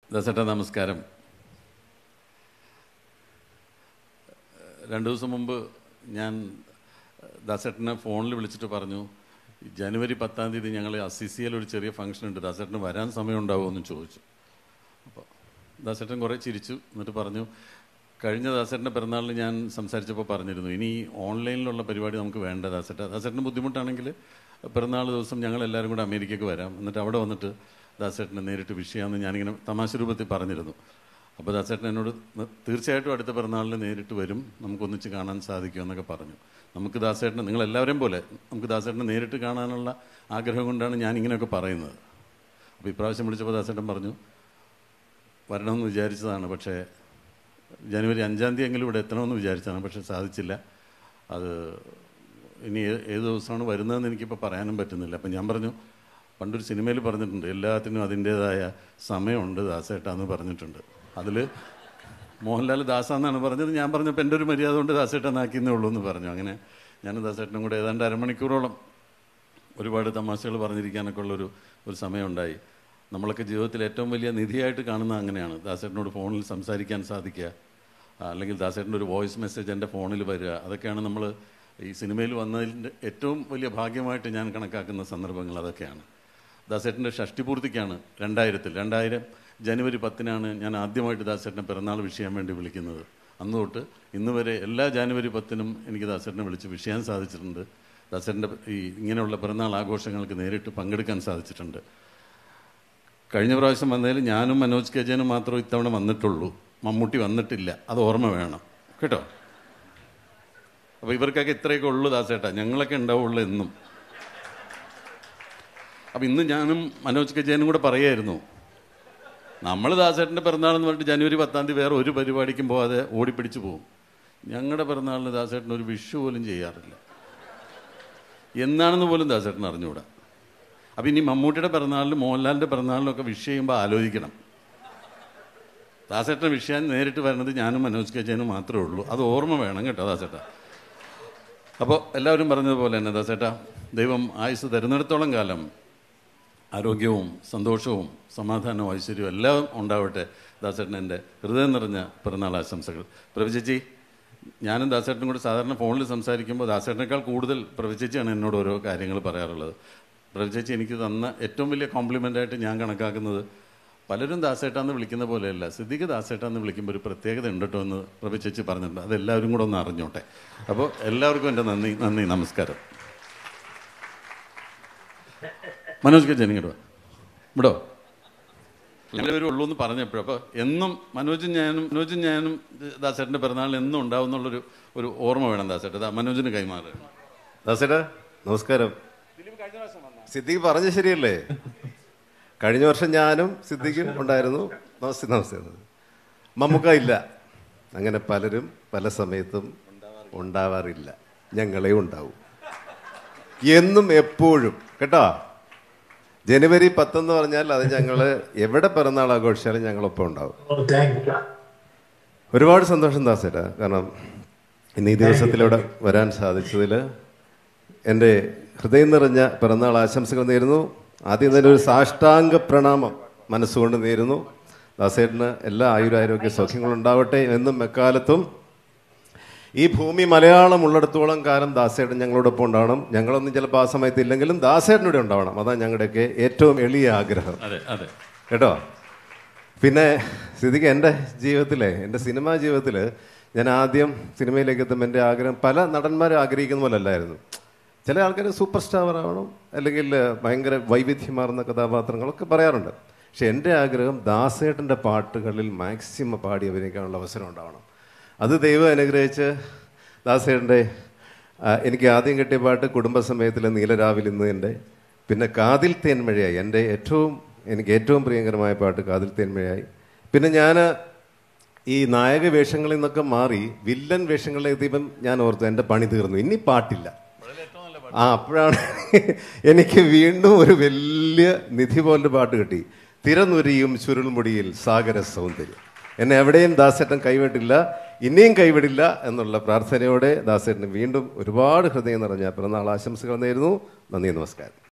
ദാസേട്ടാ നമസ്കാരം. 2 ദിവസം മുമ്പ് ഞാൻ ദാസേട്ടനെ ഫോണിൽ വിളിച്ചിട്ട് പറഞ്ഞു, ജനുവരി 10-ാം തീയതി ഞങ്ങൾ അസിസിയിൽ ഒരു ചെറിയ ഫംഗ്ഷൻ ഉണ്ട്, ദാസേട്ടന് വരാൻ സമയം ഉണ്ടാവുമോ എന്ന് ചോദിച്ചു. അപ്പോൾ ദാസേട്ടൻ കുറേ ചിരിച്ചു. എന്നിട്ട് പറഞ്ഞു, കഴിഞ്ഞ ദാസേട്ടൻ്റെ പിറന്നാളിൽ ഞാൻ സംസാരിച്ചപ്പോൾ പറഞ്ഞിരുന്നു, ഇനി ഓൺലൈനിലുള്ള പരിപാടി നമുക്ക് വേണ്ട ദാസേട്ടന് ബുദ്ധിമുട്ടാണെങ്കിൽ പിറന്നാൾ ദിവസം ഞങ്ങളെല്ലാവരും കൂടെ അമേരിക്കയ്ക്ക് വരാം, എന്നിട്ട് അവിടെ വന്നിട്ട് ദാസേട്ടനെ നേരിട്ട് വിഷയമാണെന്ന് ഞാനിങ്ങനെ തമാശ രൂപത്തിൽ പറഞ്ഞിരുന്നു. അപ്പോൾ ദാസേട്ടൻ എന്നോട് തീർച്ചയായിട്ടും അടുത്ത പിറന്നാളിൽ നേരിട്ട് വരും, നമുക്കൊന്നിച്ച് കാണാൻ സാധിക്കുമെന്നൊക്കെ പറഞ്ഞു. നമുക്ക് ദാസേട്ടനെ, നിങ്ങളെല്ലാവരെയും പോലെ നമുക്ക് ദാസേട്ടനെ നേരിട്ട് കാണാനുള്ള ആഗ്രഹം കൊണ്ടാണ് ഞാനിങ്ങനെയൊക്കെ പറയുന്നത്. അപ്പോൾ ഇപ്രാവശ്യം വിളിച്ചപ്പോൾ ദാസേട്ടൻ പറഞ്ഞു, വരണമെന്ന് വിചാരിച്ചതാണ്, പക്ഷേ ജനുവരി 5-ാം തീയതി എങ്കിലും ഇവിടെ എത്തണമെന്ന് വിചാരിച്ചതാണ്, പക്ഷേ സാധിച്ചില്ല. അത് ഇനി ഏത് ദിവസമാണ് വരുന്നതെന്ന് എനിക്കിപ്പോൾ പറയാനും പറ്റുന്നില്ല. അപ്പം ഞാൻ പറഞ്ഞു, പണ്ടൊരു സിനിമയിൽ പറഞ്ഞിട്ടുണ്ട്, എല്ലാത്തിനും അതിൻ്റേതായ സമയമുണ്ട് ദാസേട്ടാന്ന് പറഞ്ഞിട്ടുണ്ട്. അതിൽ മോഹൻലാൽ ദാസാന്നാണ് പറഞ്ഞത്, ഞാൻ പറഞ്ഞപ്പോൾ എൻ്റെ ഒരു മര്യാദ കൊണ്ട് ദാസേട്ടനാക്കിയെന്നേ ഉള്ളൂ എന്ന് പറഞ്ഞു. അങ്ങനെ ഞാനും ദാസേട്ടനും കൂടെ ഏതാണ്ട് അരമണിക്കൂറോളം ഒരുപാട് തമാശകൾ പറഞ്ഞിരിക്കാനൊക്കെ ഒരു സമയമുണ്ടായി. നമ്മളൊക്കെ ജീവിതത്തിൽ ഏറ്റവും വലിയ നിധിയായിട്ട് കാണുന്ന അങ്ങനെയാണ്, ദാസേട്ടനോട് ഫോണിൽ സംസാരിക്കാൻ സാധിക്കുക, അല്ലെങ്കിൽ ദാസേട്ടൻ്റെ ഒരു വോയിസ് മെസ്സേജ് എൻ്റെ ഫോണിൽ വരിക. അതൊക്കെയാണ് നമ്മൾ ഈ സിനിമയിൽ വന്നതിൻ്റെ ഏറ്റവും വലിയ ഭാഗ്യമായിട്ട് ഞാൻ കണക്കാക്കുന്ന സന്ദർഭങ്ങൾ അതൊക്കെയാണ്. ദാസേട്ടൻ്റെ ഷഷ്ടിപൂർത്തിക്കാണ് 2000 ജനുവരി 10-നാണ് ഞാൻ ആദ്യമായിട്ട് ദാസേട്ടനെ പിറന്നാൾ വിഷയം വേണ്ടി വിളിക്കുന്നത്. അന്ന് തൊട്ട് ഇന്ന് വരെ എല്ലാ ജനുവരി 10-നും എനിക്ക് ദാസേട്ടനെ വിളിച്ച് വിഷയം സാധിച്ചിട്ടുണ്ട്. ദാസേട്ടൻ്റെ ഈ ഇങ്ങനെയുള്ള പിറന്നാൾ ആഘോഷങ്ങൾക്ക് നേരിട്ട് പങ്കെടുക്കാൻ സാധിച്ചിട്ടുണ്ട്. കഴിഞ്ഞ പ്രാവശ്യം വന്നതിൽ ഞാനും മനോജ് കെ ജയനും മാത്രമേ ഇത്തവണ വന്നിട്ടുള്ളൂ, മമ്മൂട്ടി വന്നിട്ടില്ല, അത് ഓർമ്മ വേണം കേട്ടോ. അപ്പോൾ ഇവർക്കൊക്കെ ഇത്രയൊക്കെ ഉള്ളൂ ദാസേട്ടാ, ഞങ്ങളൊക്കെ ഉണ്ടാവുള്ളൂ എന്നും. അപ്പം ഇന്ന് ഞാനും മനോജ് കെ ജയനും കൂടെ പറയായിരുന്നു, നമ്മൾ ദാസേട്ടൻ്റെ പിറന്നാളെന്ന് പറഞ്ഞിട്ട് ജനുവരി 10-ാം തീയതി വേറെ ഒരു പരിപാടിക്കും പോകാതെ ഓടിപ്പിടിച്ച് പോകും. ഞങ്ങളുടെ പിറന്നാളിന് ദാസേട്ടൻ ഒരു വിഷു പോലും ചെയ്യാറില്ല, എന്നാണെന്ന് പോലും ദാസേട്ടൻ അറിഞ്ഞുകൂടാ. അപ്പം ഇനി മമ്മൂട്ടിയുടെ പിറന്നാളിലും മോഹൻലാലിൻ്റെ പിറന്നാളിലൊക്കെ വിഷ് ചെയ്യുമ്പോൾ ആലോചിക്കണം. ദാസേട്ടൻ വിഷയം നേരിട്ട് വരുന്നത് ഞാനും മനോജ് കെ ജയനും മാത്രമേ ഉള്ളൂ, അത് ഓർമ്മ വേണം കേട്ടോ ദാസേട്ടാ. അപ്പോൾ എല്ലാവരും പറഞ്ഞതുപോലെ തന്നെ ദാസേട്ടാ, ദൈവം ആയുസ് തരുന്നിടത്തോളം കാലം ആരോഗ്യവും സന്തോഷവും സമാധാനവും ഐശ്വര്യവും എല്ലാം ഉണ്ടാവട്ടെ. ദാസേട്ടൻ എൻ്റെ ഹൃദയം നിറഞ്ഞ പിറന്നാൾ ആശംസകൾ. പ്രഭചേച്ചി, ഞാനും ദാസേട്ടനും കൂടി സാധാരണ ഫോണിൽ സംസാരിക്കുമ്പോൾ ദാസേട്ടനേക്കാൾ കൂടുതൽ പ്രഭചേച്ചിയാണ് എന്നോട് ഓരോ കാര്യങ്ങൾ പറയാറുള്ളത്. പ്രഭചേച്ചി എനിക്ക് തന്ന ഏറ്റവും വലിയ കോംപ്ലിമെൻ്റായിട്ട് ഞാൻ കണക്കാക്കുന്നത്, പലരും ദാസേട്ടാന്ന് വിളിക്കുന്ന പോലെയല്ല, സിദ്ദിഖ് ദാസേട്ടാന്ന് വിളിക്കുമ്പോൾ ഒരു പ്രത്യേകത ഉണ്ട് കേട്ടോ എന്ന് പ്രഭചേച്ചി പറഞ്ഞിട്ടുണ്ട്. അതെല്ലാവരും കൂടെ ഒന്ന് അറിഞ്ഞോട്ടെ. അപ്പോൾ എല്ലാവർക്കും എൻ്റെ നന്ദി, നമസ്കാരം. മനോജ് കെ ജയൻ ഇവിടോ എല്ലാവരും ഉള്ളൂ എന്ന് പറഞ്ഞപ്പോഴും, അപ്പോൾ എന്നും മനോജും ഞാനും ദാസേട്ടൻ്റെ പിറന്നാളിൽ എന്നും ഉണ്ടാവും എന്നുള്ളൊരു ഓർമ്മ വേണം ദാസേട്ട. മനോജിന് കൈമാറുക. ദാസേട്ടാ നമസ്കാരം. സിദ്ദിഖ് പറഞ്ഞ ശരിയല്ലേ? കഴിഞ്ഞ വർഷം ഞാനും സിദ്ദിഖും ഉണ്ടായിരുന്നു. നമസ്തേ. മമ്മൂക്ക ഇല്ല, അങ്ങനെ പലരും പല സമയത്തും ഉണ്ടാവാറില്ല, ഞങ്ങളെ ഉണ്ടാവും എന്നും എപ്പോഴും കേട്ടോ. ജനുവരി 10 എന്ന് പറഞ്ഞാൽ അത് ഞങ്ങൾ എവിടെ പിറന്നാൾ ആഘോഷിച്ചാലും ഞങ്ങളൊപ്പം ഉണ്ടാവും. ഒരുപാട് സന്തോഷം ദാസേട്ടാ, കാരണം ഇന്ന് ഈ ദിവസത്തിലൂടെ വരാൻ സാധിച്ചതിൽ എൻ്റെ ഹൃദയം നിറഞ്ഞ പിറന്നാൾ ആശംസകൾ നേരുന്നു. ആദ്യം തന്നെ ഒരു സാഷ്ടാംഗ പ്രണാമം മനസ്സുകൊണ്ട് നേരുന്നു. ദാസേട്ടന് എല്ലാ ആയുരാരോഗ്യ സൗഖ്യങ്ങളുണ്ടാവട്ടെ. എന്നും എക്കാലത്തും ഈ ഭൂമി മലയാളം ഉള്ളിടത്തോളം കാലം ദാസേട്ടൻ ഞങ്ങളോടൊപ്പം ഉണ്ടാവണം. ഞങ്ങളൊന്നും ചിലപ്പോൾ ആ സമയത്ത് ഇല്ലെങ്കിലും ദാസേട്ടനൂടെ ഉണ്ടാവണം. അതാണ് ഞങ്ങളുടെയൊക്കെ ഏറ്റവും എളിയ ആഗ്രഹം കേട്ടോ. പിന്നെ സിദ്ദിഖ്, എൻ്റെ ജീവിതത്തിലെ, എൻ്റെ സിനിമാ ജീവിതത്തിൽ ഞാൻ ആദ്യം സിനിമയിലേക്ക് എത്തുമ്പോൾ എൻ്റെ ആഗ്രഹം പല നടന്മാരും ആഗ്രഹിക്കുന്ന പോലെ അല്ലായിരുന്നു. ചില ആൾക്കാർ സൂപ്പർ സ്റ്റാർ ആവണം, അല്ലെങ്കിൽ ഭയങ്കര വൈവിധ്യമാർന്ന കഥാപാത്രങ്ങളൊക്കെ പറയാറുണ്ട്. പക്ഷെ എൻ്റെ ആഗ്രഹം ദാസേട്ടൻ്റെ പാട്ടുകളിൽ മാക്സിമം പാടി അഭിനയിക്കാനുള്ള അവസരം ഉണ്ടാവണം. അത് ദൈവം അനുഗ്രഹിച്ച് ദാസേട്ടൻ്റെ എനിക്ക് ആദ്യം കിട്ടിയ പാട്ട് കുടുംബസമയത്തിലെ നീലരാവിൽ ഇന്ന് എൻ്റെ, പിന്നെ കാതിൽ തേൻമഴയായി, എനിക്ക് ഏറ്റവും പ്രിയങ്കരമായ പാട്ട് കാതിൽ തേൻമഴയായി. പിന്നെ ഞാൻ ഈ നായക വേഷങ്ങളിൽ നിന്നൊക്കെ മാറി വില്ലൻ വേഷങ്ങളിലെത്തിയപ്പം ഞാൻ ഓർത്തു എൻ്റെ പണി തീർന്നു, ഇനി പാട്ടില്ല. അപ്പോഴാണ് എനിക്ക് വീണ്ടും ഒരു വലിയ നിധി പോലൊരു പാട്ട് കിട്ടി, തിരനുരിയും ചുരുൾമുടിയിൽ സാഗര സൗന്ദര്യം. എന്നെ എവിടെയും ദാസേട്ടൻ കൈവിട്ടില്ല, ഇനിയും കൈവിടില്ല എന്നുള്ള പ്രാർത്ഥനയോടെ ദാസേട്ടന് വീണ്ടും ഒരുപാട് ഹൃദയം നിറഞ്ഞ പിറന്നാൾ ആശംസകൾ നേരുന്നു. നന്ദി, നമസ്കാരം.